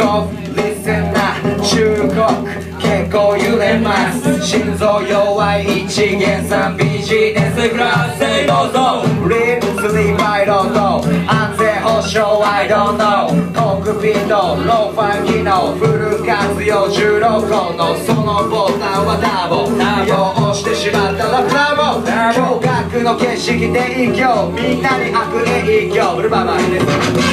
off listen な中国結構揺れます心臓弱い一元さんビジネスクラスへどうぞ Live sleep I don't know 安全保障 I don't know コックピットローファン機能フル活用16個のそのボタンはターボ用をしてしまったらブラボー驚愕の景色で一挙みんなに悪影響ブルババイです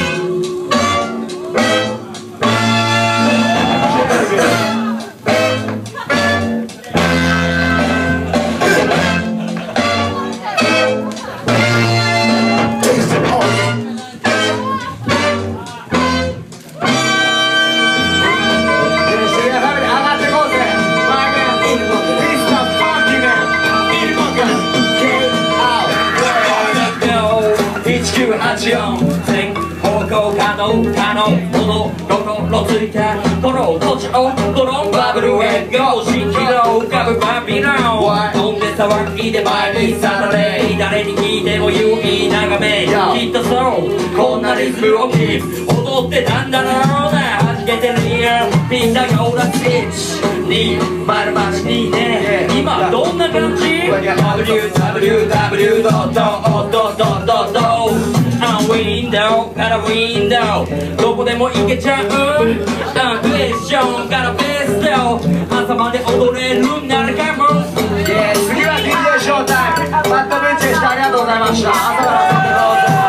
全方向可能この心ついたこの土地をドロンバブルへゴー蜃気楼浮かぶバビロン飛んで騒ぎで前にさられ誰に聞いても優位眺めきっとそうこんなリズムをキープ踊ってたんだろうな弾けてるリアルみんながオーラスイッチに丸町にね今どんな感じ www ドットドットドットドットウィンドウからウィンドウどこでも行けちゃうクエスチョンからベスト朝まで踊れるならかも次は DJ ショータイムバッドブッチでしたありがとうございました朝から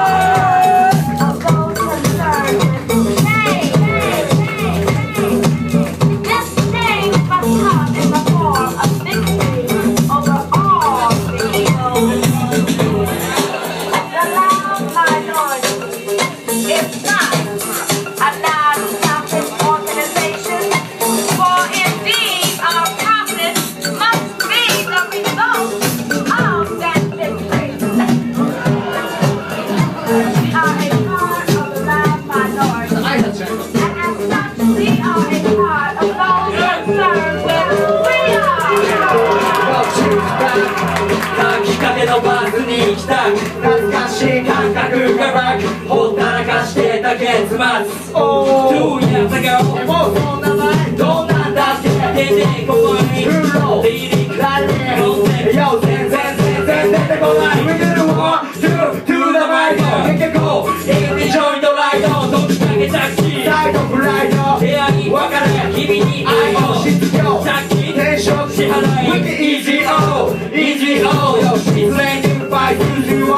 懐かしい感覚がバックほったらかしてた結末 2 years ago もうそんな前どうなんだって出てこないフローリリクライブロンセよ全然出てこない We do one two to the right 結構エビジョイントライド飛びかけ着地サイドプライド部屋に別れ君に愛を必要さっき転職支払い EGO よしいずれにEasy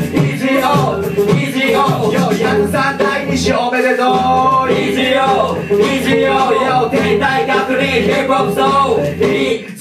O よ103第2子おめでとう Easy O よ天体確認ヒップホップソウル